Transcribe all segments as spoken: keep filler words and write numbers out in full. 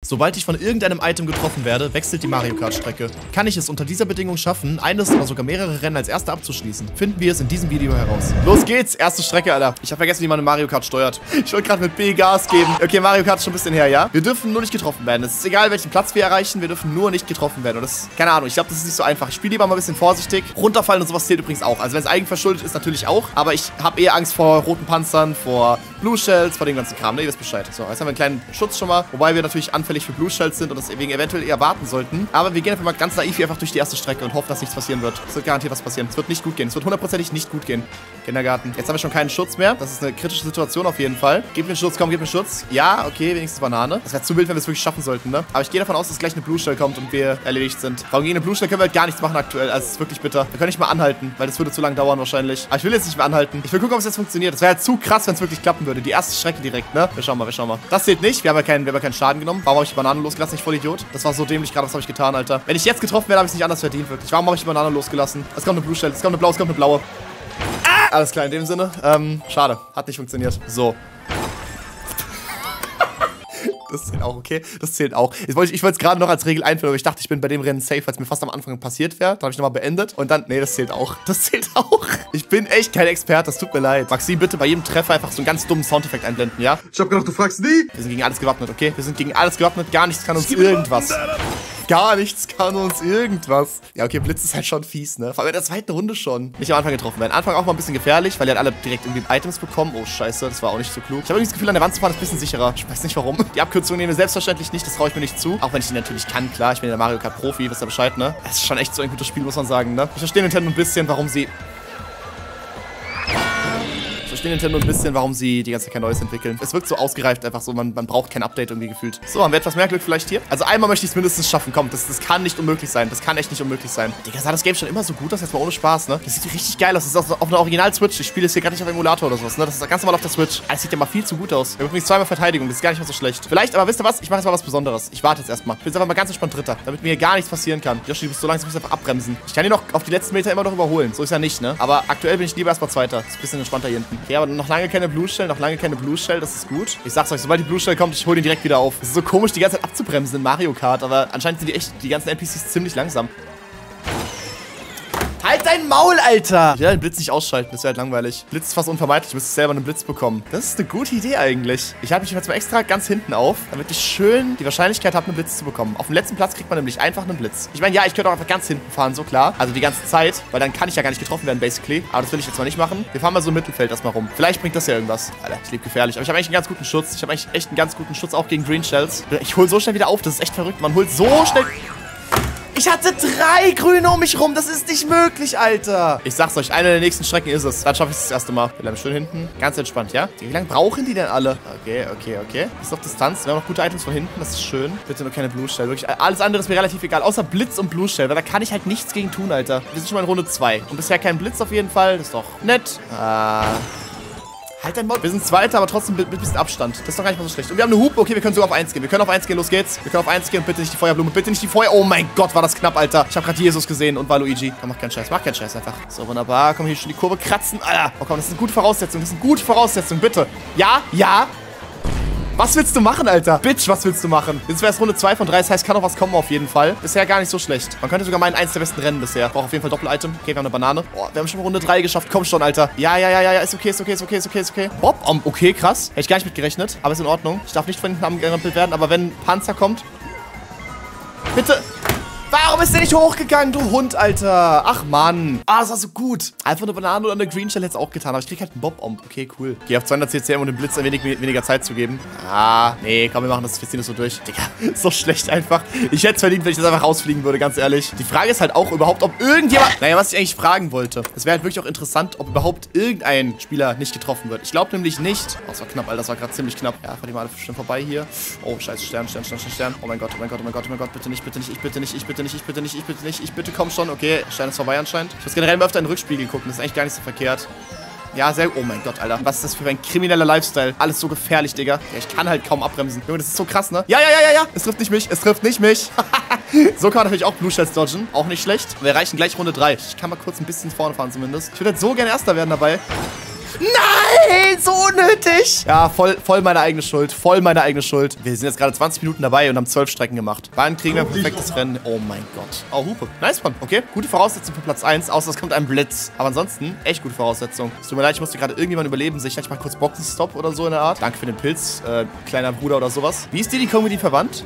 Sobald ich von irgendeinem Item getroffen werde, wechselt die Mario Kart Strecke. Kann ich es unter dieser Bedingung schaffen, eines oder sogar mehrere Rennen als Erster abzuschließen? Finden wir es in diesem Video heraus. Los geht's, erste Strecke, Alter. Ich habe vergessen, wie man eine Mario Kart steuert. Ich wollte gerade mit B Gas geben. Okay, Mario Kart ist schon ein bisschen her, ja? Wir dürfen nur nicht getroffen werden. Es ist egal, welchen Platz wir erreichen, wir dürfen nur nicht getroffen werden. Und das, keine Ahnung, ich glaube, das ist nicht so einfach. Ich spiele lieber mal ein bisschen vorsichtig. Runterfallen und sowas zählt übrigens auch. Also wenn es eigenverschuldet ist, natürlich auch. Aber ich habe eher Angst vor roten Panzern, vor Blue Shells, vor dem ganzen Kram. Ne, ihr wisst Bescheid. So, jetzt haben wir einen kleinen Schutz schon mal. Wobei wir natürlich anfällig für Blue Shells sind und das wegen eventuell eher warten sollten. Aber wir gehen einfach mal ganz naiv hier einfach durch die erste Strecke und hoffen, dass nichts passieren wird. Es wird garantiert was passieren. Es wird nicht gut gehen. Es wird hundertprozentig nicht gut gehen. Kindergarten. Jetzt haben wir schon keinen Schutz mehr. Das ist eine kritische Situation auf jeden Fall. Gib mir Schutz, komm, gib mir Schutz. Ja, okay, wenigstens Banane. Das wäre zu wild, wenn wir es wirklich schaffen sollten, ne? Aber ich gehe davon aus, dass gleich eine Blue Shell kommt und wir erledigt sind. Warum gegen eine Blue Shell können wir halt gar nichts machen aktuell. Also es ist wirklich bitter. Wir können nicht mal anhalten, weil das würde zu lange dauern wahrscheinlich. Aber ich will jetzt nicht mehr anhalten. Ich will gucken, ob es jetzt funktioniert. Das wäre halt zu krass, wenn es wirklich klappen würde. Die erste Strecke direkt, ne? Wir schauen mal, wir schauen mal. Das zählt nicht. Wir haben ja keinen, wir haben ja keinen Schaden genommen. Warum habe ich die Banane losgelassen? Ich voll Idiot. Das war so dämlich gerade. Was habe ich getan, Alter? Wenn ich jetzt getroffen werde, habe ich es nicht anders verdient, wirklich. Warum habe ich die Banane losgelassen? Es kommt eine Blue Shell. Es kommt eine blaue, es kommt eine blaue. Ah! Alles klar, in dem Sinne. Ähm, schade. Hat nicht funktioniert. So. Das zählt auch, okay? Das zählt auch. Ich wollte ich es gerade noch als Regel einführen, aber ich dachte, ich bin bei dem Rennen safe, weil es mir fast am Anfang passiert wäre. Dann habe ich nochmal beendet. Und dann, nee, das zählt auch. Das zählt auch. Ich bin echt kein Experte, das tut mir leid. Maxi, bitte bei jedem Treffer einfach so einen ganz dummen Soundeffekt einblenden, ja? Ich hab gedacht, du fragst nie. Wir sind gegen alles gewappnet, okay? Wir sind gegen alles gewappnet. Gar nichts kann uns irgendwas. Gar nichts kann uns irgendwas. Ja, okay, Blitz ist halt schon fies, ne? Vor allem in der zweiten Runde schon. Nicht am Anfang getroffen werden. Anfang auch mal ein bisschen gefährlich, weil die halt alle direkt irgendwie Items bekommen. Oh, scheiße, das war auch nicht so klug. Ich habe irgendwie das Gefühl, an der Wand zu fahren ist ein bisschen sicherer. Ich weiß nicht warum. Die Abkürzung nehmen wir selbstverständlich nicht, das traue ich mir nicht zu. Auch wenn ich die natürlich kann, klar. Ich bin ja der Mario Kart Profi, wisst ihr Bescheid, ne? Das ist schon echt so ein gutes Spiel, muss man sagen, ne? Ich verstehe Nintendo ein bisschen, warum sie... Ich verstehe Nintendo ein bisschen, warum sie die ganze Zeit kein Neues entwickeln. Es wirkt so ausgereift einfach so, man, man braucht kein Update irgendwie gefühlt. So, haben wir etwas mehr Glück vielleicht hier? Also einmal möchte ich es mindestens schaffen, komm, das, das kann nicht unmöglich sein. Das kann echt nicht unmöglich sein. Digga, sah das Game schon immer so gut aus, jetzt mal ohne Spaß, ne? Das sieht richtig geil aus, das ist auf, auf einer Original-Switch. Ich spiele es hier gerade nicht auf Emulator oder sowas, ne? Das ist ganz normal auf der Switch. Das sieht ja mal viel zu gut aus. Wir haben übrigens zweimal Verteidigung, das ist gar nicht mal so schlecht. Vielleicht, aber wisst ihr was? Ich mache jetzt mal was Besonderes. Ich warte jetzt erstmal. Ich bin jetzt einfach mal ganz entspannt Dritter, damit mir hier gar nichts passieren kann. Joshi, du bist so langsam, ich muss einfach abbremsen. Ich kann hier noch auf die letzten Meter immer noch überholen. So ist ja nicht, ne? Aber aktuell bin ich lieber erstmal Zweiter. Das ist ein bisschen entspannter hier hinten. Okay, aber noch lange keine Blue Shell, noch lange keine Blue Shell, das ist gut. Ich sag's euch, sobald die Blue Shell kommt, ich hole den direkt wieder auf. Es ist so komisch, die ganze Zeit abzubremsen in Mario Kart, aber anscheinend sind die echt, die ganzen N P Cs ziemlich langsam. Halt dein Maul, Alter! Ich will den Blitz nicht ausschalten, das wäre halt langweilig. Blitz ist fast unvermeidlich, du müsstest selber einen Blitz bekommen. Das ist eine gute Idee eigentlich. Ich halte mich jetzt mal extra ganz hinten auf, damit ich schön die Wahrscheinlichkeit habe, einen Blitz zu bekommen. Auf dem letzten Platz kriegt man nämlich einfach einen Blitz. Ich meine, ja, ich könnte auch einfach ganz hinten fahren, so klar. Also die ganze Zeit, weil dann kann ich ja gar nicht getroffen werden, basically. Aber das will ich jetzt mal nicht machen. Wir fahren mal so im Mittelfeld erstmal rum. Vielleicht bringt das ja irgendwas. Alter, ich lebe gefährlich. Aber ich habe eigentlich einen ganz guten Schutz. Ich habe eigentlich echt einen ganz guten Schutz, auch gegen Green Shells. Ich hole so schnell wieder auf, das ist echt verrückt. Man holt so schnell... Ich hatte drei Grüne um mich rum. Das ist nicht möglich, Alter. Ich sag's euch, eine der nächsten Strecken ist es. Dann schaffe ich es das erste Mal. Wir bleiben schön hinten. Ganz entspannt, ja? Wie lange brauchen die denn alle? Okay, okay, okay. Das ist noch Distanz. Wir haben noch gute Items von hinten. Das ist schön. Bitte nur keine Blue Shell. Wirklich, alles andere ist mir relativ egal. Außer Blitz und Blue Shell. Weil da kann ich halt nichts gegen tun, Alter. Wir sind schon mal in Runde zwei. Und bisher kein Blitz auf jeden Fall. Das ist doch nett. Ah... Halt dein Maul. Wir sind Zweiter, aber trotzdem mit ein bisschen Abstand. Das ist doch gar nicht mal so schlecht. Und wir haben eine Hupe. Okay, wir können sogar auf eins gehen. Wir können auf eins gehen. Los geht's. Wir können auf eins gehen. Und bitte nicht die Feuerblume. Bitte nicht die Feuer... Oh mein Gott, war das knapp, Alter. Ich habe gerade Jesus gesehen und Waluigi. Komm, mach keinen Scheiß. Mach keinen Scheiß einfach. So, wunderbar. Komm, hier schon die Kurve kratzen. Alter. Oh komm, das ist eine gute Voraussetzung. Das ist eine gute Voraussetzung. Bitte. Ja, ja. Was willst du machen, Alter? Bitch, was willst du machen? Jetzt wäre es Runde zwei von drei, das heißt, kann noch was kommen auf jeden Fall. Bisher gar nicht so schlecht. Man könnte sogar meinen, eins der besten Rennen bisher. Braucht auf jeden Fall Doppel-Item. Okay, wir haben eine Banane. Boah, wir haben schon Runde drei geschafft. Komm schon, Alter. Ja, ja, ja, ja, ja. Ist okay, ist okay, ist okay, ist okay, ist okay. Bob, um, okay, krass. Hätte ich gar nicht mit gerechnet. Aber ist in Ordnung. Ich darf nicht von hinten angerempelt werden, aber wenn Panzer kommt... Bitte... Warum ist der nicht hochgegangen, du Hund, Alter? Ach, Mann. Ah, das war so gut. Einfach eine Banane oder eine Green Shell hätte es auch getan. Aber ich krieg halt einen Bob-Omb. Okay, cool. Geh auf zweihundert C C M, um dem Blitz ein wenig weniger Zeit zu geben. Ah, nee, komm, wir machen das. Wir ziehen das so durch. Digga, ist so schlecht einfach. Ich hätte es verdient, wenn ich das einfach rausfliegen würde, ganz ehrlich. Die Frage ist halt auch überhaupt, ob irgendjemand... Naja, was ich eigentlich fragen wollte. Es wäre halt wirklich auch interessant, ob überhaupt irgendein Spieler nicht getroffen wird. Ich glaube nämlich nicht... Oh, das war knapp, Alter. Das war gerade ziemlich knapp. Ja, fahr die mal alle schön vorbei hier. Oh, scheiße. Stern, Stern, Stern, Stern, Stern. Oh mein Gott, oh mein Gott, oh mein Gott, oh mein Gott. Bitte nicht, bitte nicht, ich bitte nicht, ich bitte nicht, ich bitte nicht, ich bitte nicht, ich bitte, komm schon, okay, Stein ist vorbei anscheinend. Ich muss generell mal öfter in den Rückspiegel gucken, das ist eigentlich gar nicht so verkehrt. Ja, sehr, oh mein Gott, Alter, was ist das für ein krimineller Lifestyle? Alles so gefährlich, Digga. Ja, ich kann halt kaum abbremsen. Junge, das ist so krass, ne? Ja, ja, ja, ja, ja, es trifft nicht mich, es trifft nicht mich. So kann man natürlich auch Blue Shells dodgen, auch nicht schlecht. Wir erreichen gleich Runde drei. Ich kann mal kurz ein bisschen vorne fahren zumindest. Ich würde halt so gerne Erster werden dabei. Nein, so unnötig. Ja, voll, voll meine eigene Schuld. Voll meine eigene Schuld. Wir sind jetzt gerade zwanzig Minuten dabei und haben zwölf Strecken gemacht. Wann kriegen wir ein perfektes Rennen? Oh mein Gott. Oh, Hupe. Nice one. Okay, gute Voraussetzung für Platz eins, außer es kommt ein Blitz. Aber ansonsten, echt gute Voraussetzung. Es tut mir leid, ich musste gerade irgendjemand überleben. Sicher, ich mach kurz Boxenstopp oder so in der Art. Danke für den Pilz, äh, kleiner Bruder oder sowas. Wie ist dir die Comedy verwandt?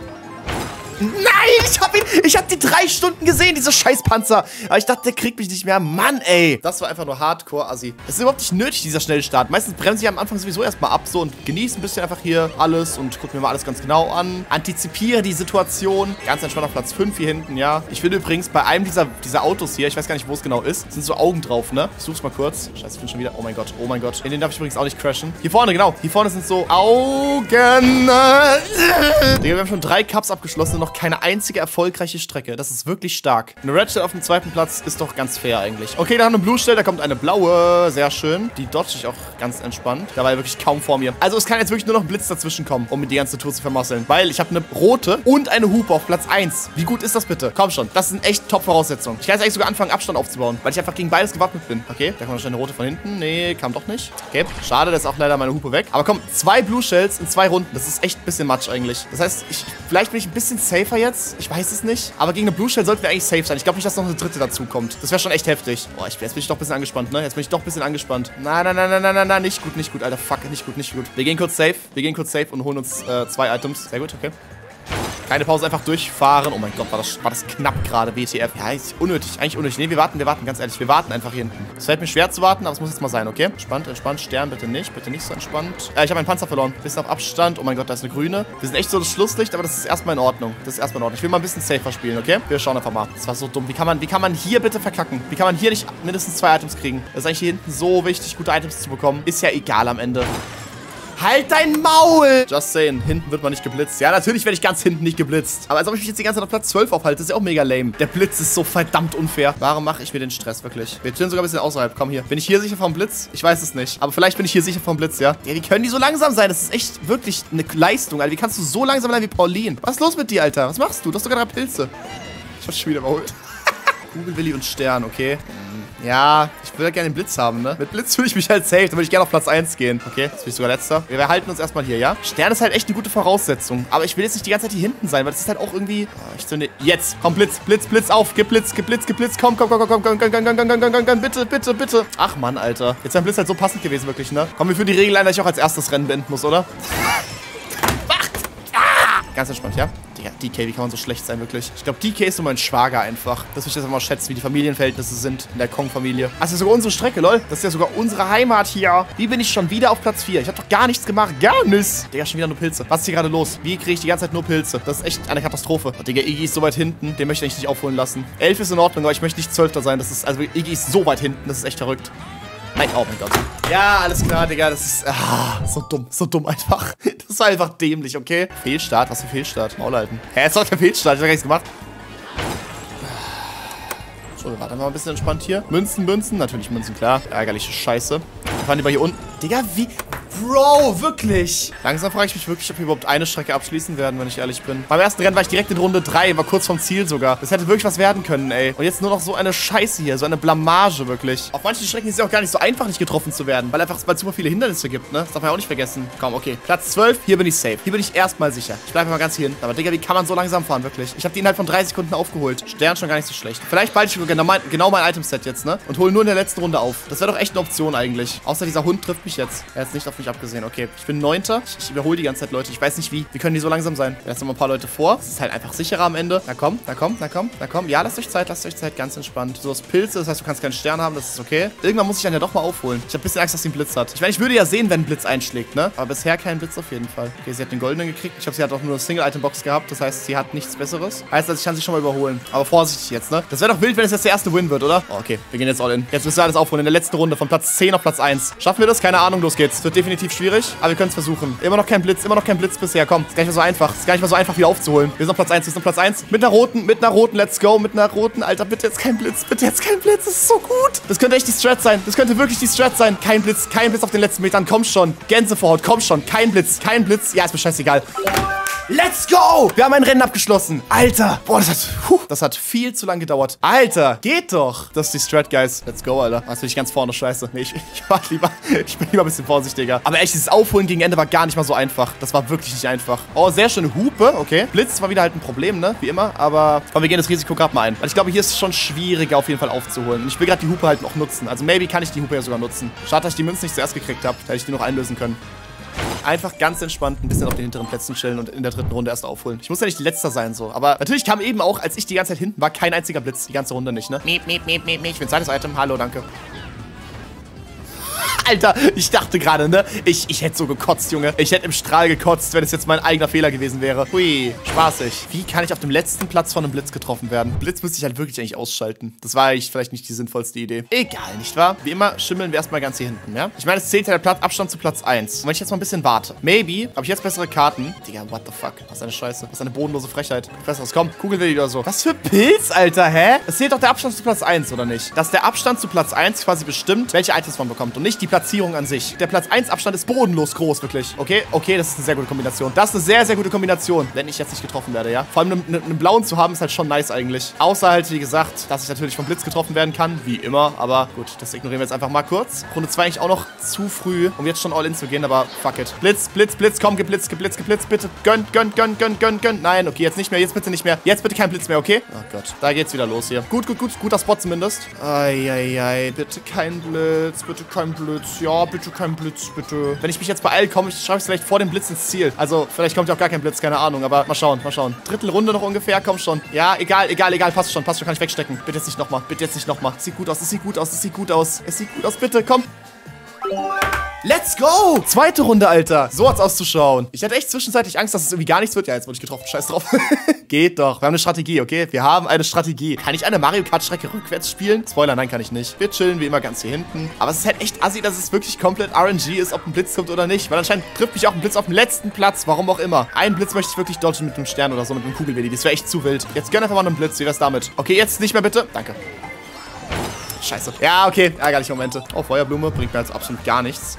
Nein, ich hab ihn, ich hab die drei Stunden gesehen, diese Scheißpanzer. Aber ich dachte, der kriegt mich nicht mehr. Mann, ey. Das war einfach nur Hardcore-Assi. Es ist überhaupt nicht nötig, dieser Schnellstart. Meistens bremse ich am Anfang sowieso erstmal ab so und genieße ein bisschen einfach hier alles und gucke mir mal alles ganz genau an. Antizipiere die Situation. Ganz entspannt auf Platz fünf hier hinten, ja. Ich finde übrigens, bei einem dieser, dieser Autos hier, ich weiß gar nicht, wo es genau ist, sind so Augen drauf, ne? Ich such's mal kurz. Scheiße, ich bin schon wieder. Oh mein Gott, oh mein Gott. In den darf ich übrigens auch nicht crashen. Hier vorne, genau. Hier vorne sind so Augen. Digga, wir haben schon drei Cups abgeschlossen und noch keine einzige erfolgreiche Strecke. Das ist wirklich stark. Eine Red Shell auf dem zweiten Platz ist doch ganz fair eigentlich. Okay, da haben wir eine Blue Shell, da kommt eine blaue. Sehr schön. Die dodge ich auch ganz entspannt. Da war ja wirklich kaum vor mir. Also es kann jetzt wirklich nur noch ein Blitz dazwischen kommen, um mir die ganze Tour zu vermasseln. Weil ich habe eine rote und eine Hupe auf Platz eins. Wie gut ist das bitte? Komm schon. Das sind echt Top-Voraussetzungen. Ich kann jetzt eigentlich sogar anfangen, Abstand aufzubauen, weil ich einfach gegen beides gewappnet bin. Okay, da kommt noch schnell eine rote von hinten. Nee, kam doch nicht. Okay, schade, da ist auch leider meine Hupe weg. Aber komm, zwei Blue Shells in zwei Runden. Das ist echt ein bisschen Matsch eigentlich. Das heißt, ich, vielleicht bin ich ein bisschen safer jetzt. Ich weiß es nicht. Aber gegen eine Blue Shell sollten wir eigentlich safe sein. Ich glaube nicht, dass noch eine dritte dazu kommt. Das wäre schon echt heftig. Boah, ich, jetzt bin ich doch ein bisschen angespannt, ne? Jetzt bin ich doch ein bisschen angespannt. Nein, nein, nein, nein, nein, nein, nein. Nicht gut, nicht gut, Alter. Fuck, nicht gut, nicht gut. Wir gehen kurz safe. Wir gehen kurz safe und holen uns äh, zwei Items. Sehr gut, okay. Keine Pause, einfach durchfahren. Oh mein Gott, war das, war das knapp gerade, W T F. Ja, ist unnötig, eigentlich unnötig. Nee, wir warten, wir warten, ganz ehrlich. Wir warten einfach hier hinten. Es fällt mir schwer zu warten, aber es muss jetzt mal sein, okay? Entspannt, entspannt. Stern bitte nicht, bitte nicht so entspannt. Äh, ich habe meinen Panzer verloren. Bisschen auf Abstand. Oh mein Gott, da ist eine grüne. Wir sind echt so das Schlusslicht, aber das ist erstmal in Ordnung. Das ist erstmal in Ordnung. Ich will mal ein bisschen safer spielen, okay? Wir schauen einfach mal. Das war so dumm. Wie kann man, wie kann man hier bitte verkacken? Wie kann man hier nicht mindestens zwei Items kriegen? Das ist eigentlich hier hinten so wichtig, gute Items zu bekommen. Ist ja egal am Ende. Halt dein Maul! Just saying, hinten wird man nicht geblitzt. Ja, natürlich werde ich ganz hinten nicht geblitzt. Aber als ob ich mich jetzt die ganze Zeit auf Platz zwölf aufhalte, das ist ja auch mega lame. Der Blitz ist so verdammt unfair. Warum mache ich mir den Stress wirklich? Wir chillen sogar ein bisschen außerhalb. Komm hier. Bin ich hier sicher vom Blitz? Ich weiß es nicht. Aber vielleicht bin ich hier sicher vom Blitz, ja? Ja, wie können die so langsam sein? Das ist echt wirklich eine Leistung, Alter. Wie kannst du so langsam sein wie Pauline? Was ist los mit dir, Alter? Was machst du? Du hast sogar drei Pilze. Ich hab's schon wieder überholt. Kugel, Willi und Stern, okay. Ja, ich würde ja gerne den Blitz haben, ne? Mit Blitz fühle ich mich halt safe. Dann würde ich gerne auf Platz eins gehen. Okay, jetzt bin ich sogar letzter. Wir halten uns erstmal hier, ja? Stern ist halt echt eine gute Voraussetzung. Aber ich will jetzt nicht die ganze Zeit hier hinten sein, weil das ist halt auch irgendwie... Oh, ich zünde... Jetzt! Komm, Blitz, Blitz, Blitz auf! Gib Blitz, gib Blitz, gib Blitz! Komm, komm, komm, komm, komm, komm, komm, komm, komm, komm, komm, komm, komm, bitte, bitte, bitte! Ach, Mann, Alter. Jetzt ist ein Blitz halt so passend gewesen, wirklich, ne? Komm, wir führen die Regel ein, dass ich auch als erstes Rennen beenden muss, oder? Ganz entspannt, ja? Digga, D K, wie kann man so schlecht sein, wirklich? Ich glaube, D K ist so mein Schwager einfach. Dass ich das immer schätze, wie die Familienverhältnisse sind in der Kong-Familie. Also, das ist sogar unsere Strecke, lol. Das ist ja sogar unsere Heimat hier. Wie bin ich schon wieder auf Platz vier? Ich habe doch gar nichts gemacht. Gar nichts. Digga, schon wieder nur Pilze. Was ist hier gerade los? Wie kriege ich die ganze Zeit nur Pilze? Das ist echt eine Katastrophe. Oh, Digga, Iggy ist so weit hinten. Den möchte ich nicht aufholen lassen. elf ist in Ordnung, aber ich möchte nicht Zwölfter sein. Das ist, also, Iggy ist so weit hinten. Das ist echt verrückt. Nein, oh mein Gott. Ja, alles klar, Digga. Das ist ah, so dumm. So dumm einfach. Das war einfach dämlich, okay? Fehlstart? Was für Fehlstart? Maul halten. Hä, ist doch kein Fehlstart. Ich hab gar nichts gemacht. So, wir warten mal ein bisschen entspannt hier. Münzen, Münzen. Natürlich Münzen, klar. Ärgerliche Scheiße. Wir fahren lieber hier unten. Digga, wie... Bro, wirklich. Langsam frage ich mich wirklich, ob wir überhaupt eine Strecke abschließen werden, wenn ich ehrlich bin. Beim ersten Rennen war ich direkt in Runde drei, war kurz vom Ziel sogar. Das hätte wirklich was werden können, ey. Und jetzt nur noch so eine Scheiße hier, so eine Blamage, wirklich. Auf manchen Strecken ist es ja auch gar nicht so einfach, nicht getroffen zu werden, weil einfach weil es super viele Hindernisse gibt, ne? Das darf man ja auch nicht vergessen. Komm, okay. Platz zwölf, hier bin ich safe. Hier bin ich erstmal sicher. Ich bleibe mal ganz hier hinten. Aber Digga, wie kann man so langsam fahren, wirklich? Ich habe die innerhalb von drei Sekunden aufgeholt. Stern schon gar nicht so schlecht. Vielleicht bald ich genau mein, genau mein Item-Set jetzt, ne? Und hole nur in der letzten Runde auf. Das wäre doch echt eine Option eigentlich. Außer dieser Hund trifft mich jetzt. Er hat jetzt nicht auf mich abgesehen, okay. Ich bin Neunter. Ich, ich überhole die ganze Zeit Leute. Ich weiß nicht wie. Wie können die so langsam sein? Da sind noch ein paar Leute vor. Das ist halt einfach sicherer am Ende. Na komm, na komm, na komm, na komm. Ja, lasst euch Zeit, lasst euch Zeit. Ganz entspannt. So ist Pilze. Das heißt, du kannst keinen Stern haben. Das ist okay. Irgendwann muss ich dann ja doch mal aufholen. Ich habe ein bisschen Angst, dass sie einen Blitz hat. Ich meine, ich würde ja sehen, wenn ein Blitz einschlägt, ne? Aber bisher kein Blitz auf jeden Fall. Okay, sie hat den goldenen gekriegt. Ich glaube, sie hat auch nur eine Single-Item-Box gehabt. Das heißt, sie hat nichts Besseres. Heißt, also ich kann sie schon mal überholen. Aber vorsichtig jetzt, ne? Das wäre doch wild, wenn es jetzt der erste Win wird, oder? Oh, okay, wir gehen jetzt all in. Jetzt müssen wir alles aufholen. In der letzten Runde von Platz zehn auf Platz eins. Schaffen wir das? Keine Ahnung. Los geht's. Wird definitiv schwierig. Aber wir können es versuchen. Immer noch kein Blitz, immer noch kein Blitz bisher. Komm, ist gar nicht mehr so einfach. Ist gar nicht mehr so einfach, wieder aufzuholen. Wir sind auf Platz eins, wir sind auf Platz eins. Mit einer roten, mit einer roten, let's go. Mit einer roten. Alter, bitte jetzt kein Blitz. Bitte jetzt kein Blitz. Das ist so gut. Das könnte echt die Strat sein. Das könnte wirklich die Strat sein. Kein Blitz, kein Blitz auf den letzten Metern. Komm schon. Gänsevorhaut, komm schon. Kein Blitz, kein Blitz. Ja, ist mir scheißegal. Let's go! Wir haben ein Rennen abgeschlossen. Alter. Boah, das hat, puh, das hat viel zu lange gedauert. Alter, geht doch. Das ist die Strat, Guys. Let's go, Alter. Das bin ich ganz vorne. Scheiße. Nee, ich, ich, war lieber, ich bin lieber ein bisschen vorsichtiger. Aber echt, dieses Aufholen gegen Ende war gar nicht mal so einfach. Das war wirklich nicht einfach. Oh, sehr schöne Hupe. Okay. Blitz war wieder halt ein Problem, ne? Wie immer. Aber komm, wir gehen das Risiko gerade mal ein. Weil ich glaube, hier ist es schon schwieriger auf jeden Fall aufzuholen. Und ich will gerade die Hupe halt noch nutzen. Also maybe kann ich die Hupe ja sogar nutzen. Schade, dass ich die Münze nicht zuerst gekriegt habe. Da hätte ich die noch einlösen können. Einfach ganz entspannt ein bisschen auf den hinteren Plätzen chillen und in der dritten Runde erst aufholen. Ich muss ja nicht Letzter sein, so. Aber natürlich kam eben auch, als ich die ganze Zeit hinten war, kein einziger Blitz. Die ganze Runde nicht, ne? Miep, miep, miep, miep, miep. Ich bin zweites Item. Hallo, danke. Alter, ich dachte gerade, ne? Ich, ich hätte so gekotzt, Junge. Ich hätte im Strahl gekotzt, wenn es jetzt mein eigener Fehler gewesen wäre. Hui, spaßig. Wie kann ich auf dem letzten Platz von einem Blitz getroffen werden? Blitz müsste ich halt wirklich eigentlich ausschalten. Das war eigentlich vielleicht nicht die sinnvollste Idee. Egal, nicht wahr? Wie immer, schimmeln wir erstmal ganz hier hinten, ja? Ich meine, es zählt ja der Platz, Abstand zu Platz eins. Und wenn ich jetzt mal ein bisschen warte. Maybe habe ich jetzt bessere Karten. Digga, what the fuck? Was eine Scheiße. Was eine bodenlose Frechheit. Besseres, komm. Kugelwilli oder so. Was für Pilz, Alter, hä? Es zählt doch der Abstand zu Platz eins, oder nicht? Dass der Abstand zu Platz eins quasi bestimmt, welche Items man bekommt und nicht die Platzierung an sich. Der Platz eins Abstand ist bodenlos groß, wirklich. Okay, okay, das ist eine sehr gute Kombination. Das ist eine sehr, sehr gute Kombination, wenn ich jetzt nicht getroffen werde, ja. Vor allem einen, einen, einen blauen zu haben, ist halt schon nice eigentlich. Außer halt, wie gesagt, dass ich natürlich vom Blitz getroffen werden kann, wie immer. Aber gut, das ignorieren wir jetzt einfach mal kurz. Runde zwei eigentlich auch noch zu früh, um jetzt schon all in zu gehen, aber fuck it. Blitz, Blitz, Blitz, komm, geblitzt, geblitzt, geblitzt, bitte. Gönnt, gönnt, gönnt, gönnt, gönnt, gönnt. Nein, okay, jetzt nicht mehr, jetzt bitte nicht mehr. Jetzt bitte kein Blitz mehr, okay? Oh Gott, da geht's wieder los hier. Gut, gut, gut, guter Spot zumindest. Eieiei, bitte kein Blitz, bitte kein Blitz. Ja, bitte kein Blitz, bitte. Wenn ich mich jetzt beeile, komme ich, schaffe ich es vielleicht vor dem Blitz ins Ziel. Also, vielleicht kommt ja auch gar kein Blitz, keine Ahnung. Aber mal schauen, mal schauen. Drittel Runde noch ungefähr, komm schon. Ja, egal, egal, egal, passt schon, passt schon, kann ich wegstecken. Bitte jetzt nicht nochmal, bitte jetzt nicht nochmal. Sieht gut aus, es sieht gut aus, es sieht gut aus. Es sieht gut aus, bitte, komm. Let's go! Zweite Runde, Alter. So hat's auszuschauen. Ich hatte echt zwischenzeitlich Angst, dass es irgendwie gar nichts wird. Ja, jetzt wurde ich getroffen. Scheiß drauf. Geht doch. Wir haben eine Strategie, okay? Wir haben eine Strategie. Kann ich eine Mario Kart-Strecke rückwärts spielen? Spoiler, nein, kann ich nicht. Wir chillen wie immer ganz hier hinten. Aber es ist halt echt assi, dass es wirklich komplett R N G ist, ob ein Blitz kommt oder nicht. Weil anscheinend trifft mich auch ein Blitz auf dem letzten Platz. Warum auch immer. Einen Blitz möchte ich wirklich dodgen mit einem Stern oder so, mit einem Kugelwilli. Das wäre echt zu wild. Jetzt gönn einfach mal einen Blitz. Wie wär's damit? Okay, jetzt nicht mehr bitte. Danke. Scheiße. Ja, okay. Ärgerliche Momente. Oh, Feuerblume bringt mir jetzt absolut gar nichts.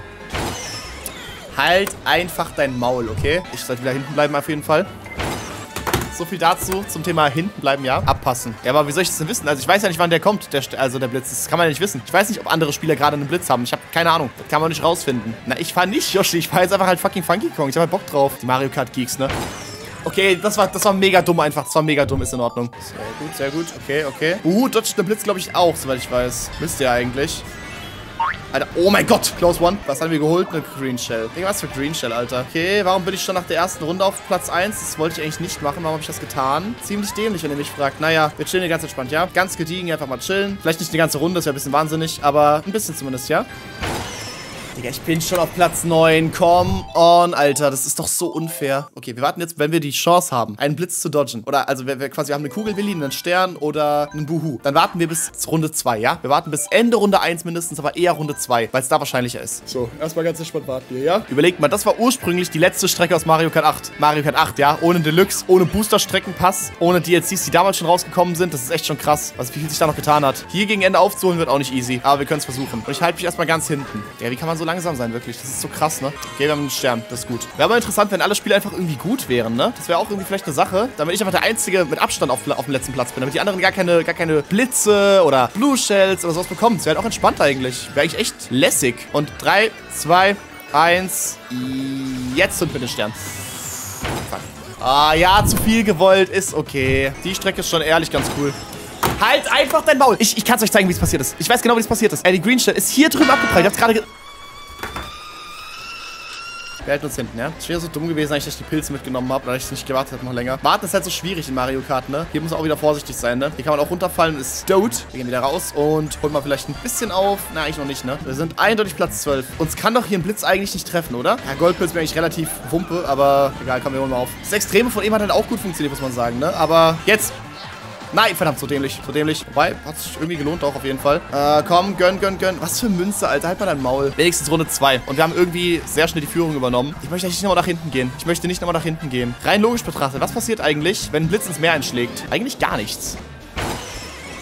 Halt einfach dein Maul, okay? Ich sollte wieder hinten bleiben auf jeden Fall. So viel dazu zum Thema hinten bleiben, ja. Abpassen. Ja, aber wie soll ich das denn wissen? Also ich weiß ja nicht, wann der kommt, der, also der Blitz. Das kann man ja nicht wissen. Ich weiß nicht, ob andere Spieler gerade einen Blitz haben. Ich habe keine Ahnung. Das kann man nicht rausfinden. Na, ich fahr nicht, Yoshi. Ich fahr jetzt einfach halt fucking Funky Kong. Ich hab halt Bock drauf. Die Mario Kart Geeks, ne? Okay, das war, das war mega dumm einfach. Das war mega dumm, ist in Ordnung. Sehr gut, sehr gut. Okay, okay. Uh, dodgt der Blitz, glaube ich, auch, soweit ich weiß. Müsste ja eigentlich. Alter, oh mein Gott, Close One. Was haben wir geholt? Eine Green Shell. Was für Green Shell, Alter. Okay, warum bin ich schon nach der ersten Runde auf Platz eins? Das wollte ich eigentlich nicht machen. Warum habe ich das getan? Ziemlich dämlich, wenn ihr mich fragt. Naja, wir chillen hier ganz entspannt, ja? Ganz gediegen, einfach mal chillen. Vielleicht nicht die ganze Runde, das wäre ein bisschen wahnsinnig, aber ein bisschen zumindest, ja? Digga, ich bin schon auf Platz neun. Come on, Alter. Das ist doch so unfair. Okay, wir warten jetzt, wenn wir die Chance haben, einen Blitz zu dodgen. Oder, also, wir, wir quasi wir haben eine Kugelwilli, einen Stern oder einen Buhu. Dann warten wir bis Runde zwei, ja? Wir warten bis Ende Runde eins mindestens, aber eher Runde zwei, weil es da wahrscheinlicher ist. So, erstmal ganz entspannt warten wir, ja? Überlegt mal, das war ursprünglich die letzte Strecke aus Mario Kart acht. Mario Kart acht, ja? Ohne Deluxe, ohne Booster-Streckenpass, ohne D L Cs, die damals schon rausgekommen sind. Das ist echt schon krass, was wie viel sich da noch getan hat. Hier gegen Ende aufzuholen wird auch nicht easy, aber wir können es versuchen. Und ich halte mich erstmal ganz hinten. Ja, wie kann man so langsam sein, wirklich? Das ist so krass, ne? Okay, wir haben einen Stern. Das ist gut. Wäre aber interessant, wenn alle Spiele einfach irgendwie gut wären, ne? Das wäre auch irgendwie vielleicht eine Sache, damit ich einfach der Einzige mit Abstand auf, auf dem letzten Platz bin. Damit die anderen gar keine, gar keine Blitze oder Blue Shells oder sowas bekommen. Das wäre halt auch entspannt eigentlich. Wäre eigentlich echt lässig. Und drei, zwei, eins. Jetzt sind wir den Stern. Fuck. Ah, ja, zu viel gewollt. Ist okay. Die Strecke ist schon ehrlich ganz cool. Halt einfach dein Maul. Ich, ich kann es euch zeigen, wie es passiert ist. Ich weiß genau, wie es passiert ist. Ey, die Green Shell ist hier drüben abgeprallt. Ich hab's gerade ge... Wir halten uns hinten, ja? Es wäre so dumm gewesen, dass ich die Pilze mitgenommen habe, weil ich nicht gewartet habe noch länger. Warten ist halt so schwierig in Mario Kart, ne? Hier muss man auch wieder vorsichtig sein, ne? Hier kann man auch runterfallen und ist tot. Wir gehen wieder raus und holen mal vielleicht ein bisschen auf. Na, eigentlich noch nicht, ne? Wir sind eindeutig Platz zwölf. Uns kann doch hier ein Blitz eigentlich nicht treffen, oder? Ja, Goldpilz wäre eigentlich relativ wumpe, aber egal, komm, wir holen mal auf. Das Extreme von ihm hat halt auch gut funktioniert, muss man sagen, ne? Aber jetzt... Nein, verdammt, so dämlich, so dämlich. Wobei, hat sich irgendwie gelohnt auch auf jeden Fall. Äh, komm, gönn, gönn, gönn. Was für Münze, Alter, halt mal dein Maul. Wenigstens Runde zwei. Und wir haben irgendwie sehr schnell die Führung übernommen. Ich möchte nicht nochmal nach hinten gehen. Ich möchte nicht nochmal nach hinten gehen. Rein logisch betrachtet, was passiert eigentlich, wenn ein Blitz ins Meer einschlägt? Eigentlich gar nichts.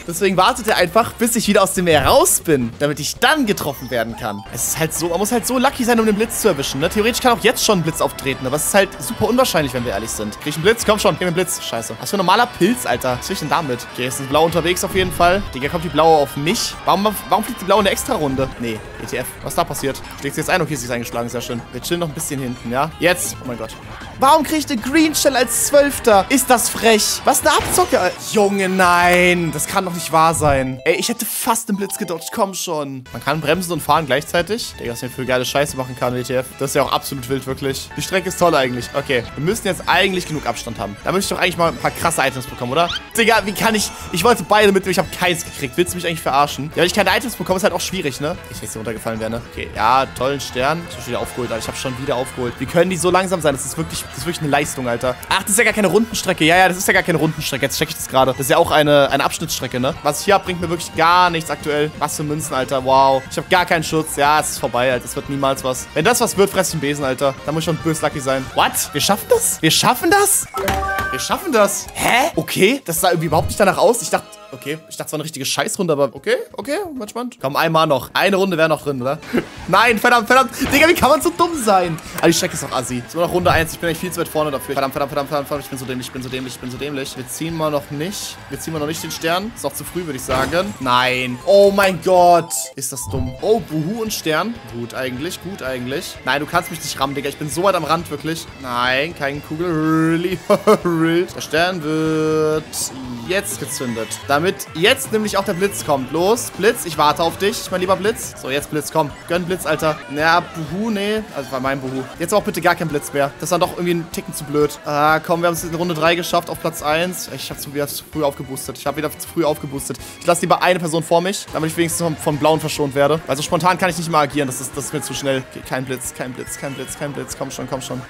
Deswegen wartet er einfach, bis ich wieder aus dem Meer raus bin, damit ich dann getroffen werden kann. Es ist halt so, man muss halt so lucky sein, um den Blitz zu erwischen, ne? Theoretisch kann auch jetzt schon ein Blitz auftreten, aber es ist halt super unwahrscheinlich, wenn wir ehrlich sind. Krieg ich einen Blitz? Komm schon, gib mir einen Blitz. Scheiße. Was für ein normaler Pilz, Alter. Was will ich denn damit? Okay, jetzt ist blau unterwegs auf jeden Fall. Digga, kommt die blaue auf mich? Warum, warum fliegt die blaue eine Extra-Runde? Nee, E T F. Was ist da passiert? Schlägt sie jetzt ein? Okay, sie ist eingeschlagen. Sehr schön. Wir chillen noch ein bisschen hinten, ja? Jetzt. Oh mein Gott. Warum kriege ich eine Green Shell als Zwölfter? Ist das frech? Was eine Abzocke? Alter. Junge, nein. Das kann doch nicht wahr sein. Ey, ich hätte fast den Blitz gedodged. Komm schon. Man kann bremsen und fahren gleichzeitig. Digga, was man für geile Scheiße machen kann, E T F. Das ist ja auch absolut wild, wirklich. Die Strecke ist toll eigentlich. Okay, wir müssen jetzt eigentlich genug Abstand haben. Da möchte ich doch eigentlich mal ein paar krasse Items bekommen, oder? Digga, wie kann ich... Ich wollte beide mitnehmen, ich habe keins gekriegt. Willst du mich eigentlich verarschen? Ja, wenn ich keine Items bekomme, ist halt auch schwierig, ne? Ich jetzt hier runtergefallen wäre, ne? Okay, ja, tollen Stern. Ich habe schon wieder aufgeholt, Alter. Ich habe schon wieder aufgeholt. Wie können die so langsam sein? Das ist wirklich, das ist wirklich eine Leistung, Alter. Ach, das ist ja gar keine Rundenstrecke. Ja, ja, das ist ja gar keine Rundenstrecke. Jetzt check ich das gerade. Das ist ja auch eine, eine Abschnittsstrecke, ne? Was ich hier habe, bringt mir wirklich gar nichts aktuell. Was für Münzen, Alter. Wow. Ich habe gar keinen Schutz. Ja, es ist vorbei, Alter. Es wird niemals was. Wenn das was wird, fress ich einen Besen, Alter. Da muss ich schon böse lucky sein. What? Wir schaffen das? Wir schaffen das? Wir schaffen das. Hä? Okay, das sah irgendwie überhaupt nicht danach aus. Ich dachte, okay, ich dachte, es war eine richtige Scheißrunde, aber okay, okay, entspannt. Komm, einmal noch. Eine Runde wäre noch drin, oder? Nein, verdammt, verdammt. Digga, wie kann man so dumm sein? Aber die Strecke ist doch assi. Ist nur noch Runde eins. Ich bin eigentlich viel zu weit vorne dafür. Verdammt, verdammt, verdammt, verdammt. Ich bin so dämlich, ich bin so dämlich, ich bin so dämlich. Wir ziehen mal noch nicht. Wir ziehen mal noch nicht den Stern. Ist auch zu früh, würde ich sagen. Nein. Oh mein Gott. Ist das dumm. Oh, Buhu und Stern. Gut eigentlich, gut eigentlich. Nein, du kannst mich nicht rammen, Digga. Ich bin so weit am Rand, wirklich. Nein, kein Kugel. Really? Der Stern wird jetzt gezündet. Damit jetzt nämlich auch der Blitz kommt. Los, Blitz, ich warte auf dich, mein lieber Blitz. So, jetzt Blitz, komm. Gönn Blitz, Alter. Ja, Buhu, nee. Also war mein Buhu. Jetzt auch bitte gar kein Blitz mehr. Das war doch irgendwie ein Ticken zu blöd. Ah, komm, wir haben es in Runde drei geschafft auf Platz eins. Ich habe zu, wieder zu früh aufgeboostet. Ich habe wieder zu früh aufgeboostet. Ich lasse lieber eine Person vor mich, damit ich wenigstens vom, vom Blauen verschont werde. Weil so spontan kann ich nicht mehr agieren. Das ist, das ist mir zu schnell. Okay, kein Blitz, kein Blitz, kein Blitz, kein Blitz. Komm schon, komm schon.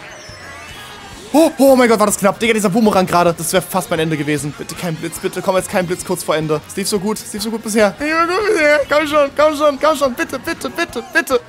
Oh, oh mein Gott, war das knapp. Digga, dieser Boomerang gerade. Das wäre fast mein Ende gewesen. Bitte kein Blitz, bitte. Komm, jetzt kein Blitz kurz vor Ende. Es lief so gut. Es lief so gut bisher. Ja, gut bisher. Komm schon, komm schon, komm schon. Bitte, bitte, bitte, bitte.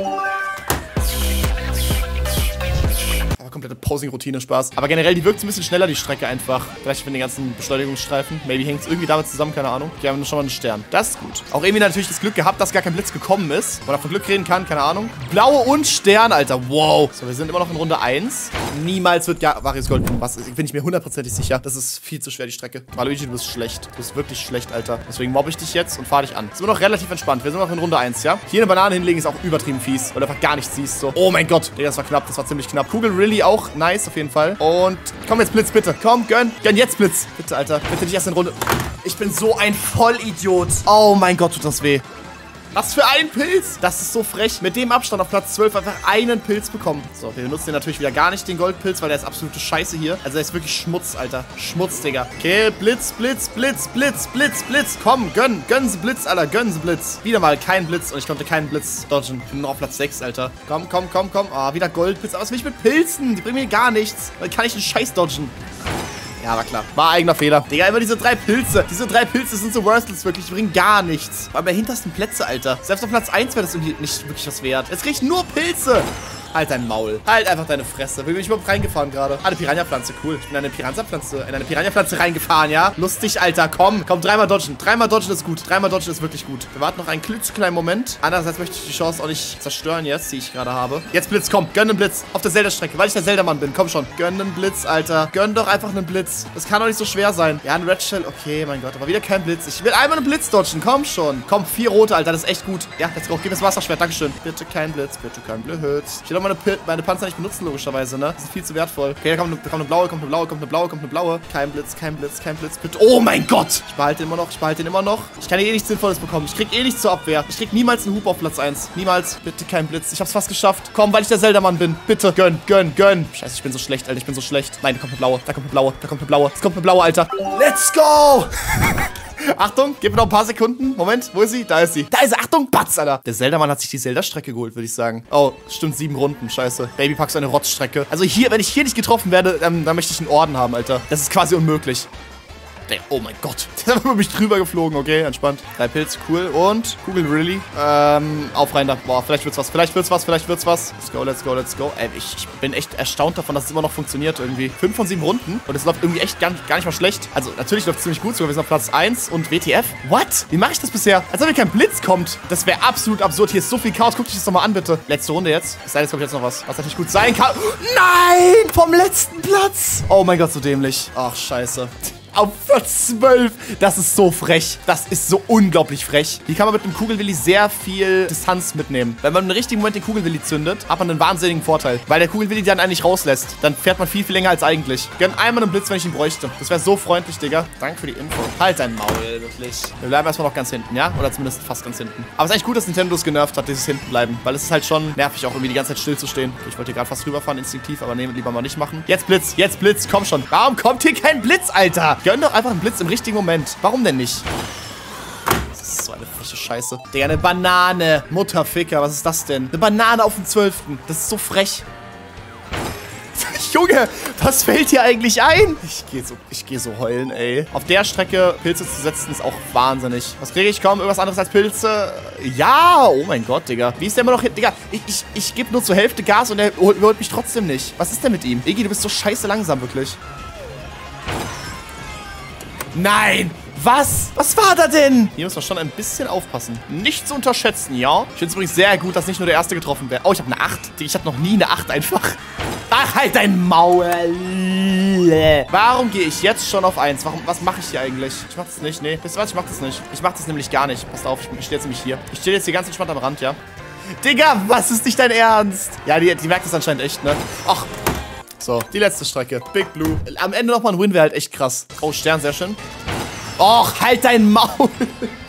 Komplette Posing-Routine, Spaß. Aber generell, die wirkt so ein bisschen schneller, die Strecke einfach. Vielleicht mit den ganzen Beschleunigungsstreifen. Maybe hängt es irgendwie damit zusammen, keine Ahnung. Okay, haben wir schon mal einen Stern. Das ist gut. Auch irgendwie natürlich das Glück gehabt, dass gar kein Blitz gekommen ist. Oder von Glück reden kann, keine Ahnung. Blaue und Stern, Alter. Wow. So, wir sind immer noch in Runde eins. Niemals wird gar Varius Gold kommen. Was? Bin ich mir hundertprozentig sicher. Das ist viel zu schwer, die Strecke. Waluigi, du bist schlecht. Du bist wirklich schlecht, Alter. Deswegen mobbe ich dich jetzt und fahre dich an. Ist immer noch relativ entspannt. Wir sind noch in Runde eins, ja? Hier eine Banane hinlegen ist auch übertrieben fies, weil du einfach gar nichts siehst. So. Oh mein Gott. Digga, das war knapp. Das war ziemlich knapp. Kugel Really auch nice, auf jeden Fall. Und komm jetzt Blitz, bitte. Komm, gönn. Gönn jetzt Blitz. Bitte, Alter. Bitte nicht erst in Runde. Ich bin so ein Vollidiot. Oh mein Gott, tut das weh. Was für ein Pilz. Das ist so frech. Mit dem Abstand auf Platz zwölf einfach einen Pilz bekommen. So, wir benutzen den natürlich wieder gar nicht, den Goldpilz, weil der ist absolute Scheiße hier. Also der ist wirklich Schmutz, Alter. Schmutz, Digga. Okay, Blitz, Blitz, Blitz, Blitz, Blitz, Blitz. Komm, gönn. Gönn sie Blitz, Alter. Gönn sie Blitz. Wieder mal kein Blitz und ich konnte keinen Blitz dodgen. Ich bin noch auf Platz sechs, Alter. Komm, komm, komm, komm. Ah, wieder Goldpilz. Aber was will ich mit Pilzen? Die bringen mir gar nichts. Weil kann ich einen Scheiß dodgen. Ja, war klar. War eigener Fehler. Digga, immer diese drei Pilze. Diese drei Pilze sind so worthless, wirklich. Die bringen gar nichts. Vor allem der hintersten Plätze, Alter. Selbst auf Platz eins wäre das irgendwie nicht wirklich was wert. Jetzt krieg ich nur Pilze. Halt dein Maul. Halt einfach deine Fresse. Bin ich überhaupt reingefahren gerade? Ah, eine Piranha-Pflanze. Cool. Ich bin in eine Piranha-Pflanze, in eine Piranha-Pflanze reingefahren, ja? Lustig, Alter. Komm. Komm, dreimal dodgen. Dreimal dodgen ist gut. Dreimal dodgen ist wirklich gut. Wir warten noch einen klitzekleinen Moment. Andererseits möchte ich die Chance auch nicht zerstören jetzt, die ich gerade habe. Jetzt Blitz, komm. Gönn einen Blitz. Auf der Zelda-Strecke, weil ich der Zelda-Mann bin. Komm schon. Gönn einen Blitz, Alter. Gönn doch einfach einen Blitz. Das kann doch nicht so schwer sein. Ja, ein Red Shell. Okay, mein Gott. Aber wieder kein Blitz. Ich will einmal einen Blitz dodgen. Komm schon. Komm, vier rote, Alter. Das ist echt gut. Ja, let's go. Gib mir das Wasserschwert. Dankeschön. Bitte kein Blitz. Bitte kein Blitz. Ich will doch meine, meine Panzer nicht benutzen, logischerweise, ne? Das ist viel zu wertvoll. Okay, da kommt eine, da kommt eine blaue, kommt eine blaue, kommt eine blaue, kommt eine blaue. Kein Blitz, kein Blitz, kein Blitz, bitte. Oh mein Gott! Ich behalte den immer noch, ich behalte den immer noch. Ich kann eh nichts Sinnvolles bekommen. Ich krieg eh nichts zur Abwehr. Ich krieg niemals einen Hub auf Platz eins. Niemals. Bitte kein Blitz. Ich hab's fast geschafft. Komm, weil ich der Zelda-Mann bin. Bitte. Gönn, gönn, gönn. Scheiße, ich bin so schlecht, Alter. Ich bin so schlecht. Nein, da kommt eine blaue. Da kommt eine blaue. Da kommt eine blaue. Es kommt eine blaue, Alter. Let's go! Achtung, gib mir noch ein paar Sekunden. Moment, wo ist sie? Da ist sie. Da ist sie. Achtung, Patz, Alter. Der Zelda-Mann hat sich die Zelda-Strecke geholt, würde ich sagen. Oh, stimmt, sieben Runden. Scheiße. Babypack so eine Rotzstrecke. Also hier, wenn ich hier nicht getroffen werde, ähm, dann möchte ich einen Orden haben, Alter. Das ist quasi unmöglich. Der, oh mein Gott. Der ist über mich drüber geflogen. Okay, entspannt. Drei Pilze, cool. Und Kugel really. Ähm, auf rein da. Boah, vielleicht wird's was. Vielleicht wird's was. Vielleicht wird's was. Let's go, let's go, let's go. Ey, ich, ich bin echt erstaunt davon, dass es immer noch funktioniert irgendwie. Fünf von sieben Runden. Und es läuft irgendwie echt gar, gar nicht mal schlecht. Also, natürlich läuft es ziemlich gut. Sogar wir sind auf Platz eins und W T F. What? Wie mache ich das bisher? Als ob hier kein Blitz kommt. Das wäre absolut absurd. Hier ist so viel Chaos. Guck dich das doch mal an, bitte. Letzte Runde jetzt. Es sei denn, jetzt kommt jetzt noch was. Was natürlich gut sein kann. Nein! Vom letzten Platz. Oh mein Gott, so dämlich. Ach, scheiße. Auf Platz zwölf. Das ist so frech. Das ist so unglaublich frech. Hier kann man mit einem Kugelwilli sehr viel Distanz mitnehmen. Wenn man im richtigen Moment den Kugelwilli zündet, hat man einen wahnsinnigen Vorteil. Weil der Kugelwilli dann eigentlich rauslässt. Dann fährt man viel, viel länger als eigentlich. Gönn einmal einen Blitz, wenn ich ihn bräuchte. Das wäre so freundlich, Digga. Danke für die Info. Halt dein Maul, wirklich. Wir bleiben erstmal noch ganz hinten, ja? Oder zumindest fast ganz hinten. Aber es ist eigentlich gut, dass Nintendo es genervt hat, dieses Hintenbleiben. Weil es ist halt schon nervig, auch irgendwie die ganze Zeit still zu stehen. Ich wollte hier gerade fast rüberfahren, instinktiv, aber nee, lieber mal nicht machen. Jetzt Blitz, jetzt Blitz, komm schon. Warum kommt hier kein Blitz, Alter? Gönn doch einfach einen Blitz im richtigen Moment. Warum denn nicht? Das ist so eine frische Scheiße. Digga, eine Banane. Mutterficker, was ist das denn? Eine Banane auf dem zwölften Das ist so frech. Junge, was fällt hier eigentlich ein? Ich gehe so, ich gehe so heulen, ey. Auf der Strecke Pilze zu setzen ist auch wahnsinnig. Was kriege ich kaum? Irgendwas anderes als Pilze? Ja, oh mein Gott, Digga. Wie ist der immer noch hin? Digga, ich, ich, ich gebe nur zur Hälfte Gas und er holt, holt mich trotzdem nicht. Was ist denn mit ihm? Iggy, du bist so scheiße langsam, wirklich. Nein! Was? Was war da denn? Hier muss man schon ein bisschen aufpassen. Nicht zu unterschätzen, ja? Ich finde es übrigens sehr gut, dass nicht nur der Erste getroffen wäre. Oh, ich habe eine acht. Ich habe noch nie eine acht einfach. Ach, halt dein Maul. Warum gehe ich jetzt schon auf eins? Warum, was mache ich hier eigentlich? Ich mach das nicht. Nee, wisst ihr was? Ich mach das nicht. Ich mach das nämlich gar nicht. Passt auf, ich stehe jetzt nämlich hier. Ich stehe jetzt hier ganz entspannt am Rand, ja? Digga, was ist nicht dein Ernst? Ja, die, die merkt das anscheinend echt, ne? Ach. So, die letzte Strecke. Big Blue. Am Ende nochmal ein Win wäre halt echt krass. Oh, Stern, sehr schön. Och, halt dein Maul.